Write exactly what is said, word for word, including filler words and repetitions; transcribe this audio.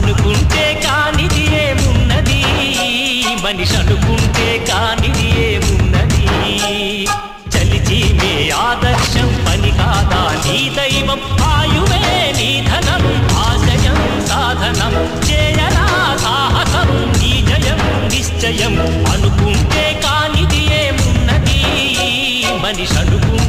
అనుకుంటే కానిది ఏమున్నది మనిషి అనుకుంటే కానిది ఏమున్నది చలిచి మే ఆదర్శం పని కాదా నీ దైవం ఆయువే నీ ధనం ఆశయం సాధనం చేయరా సాహసం నీ జయం నిశ్చయం అనుకుంటే కానిది ఏమున్నది మనిషి అనుకుంటే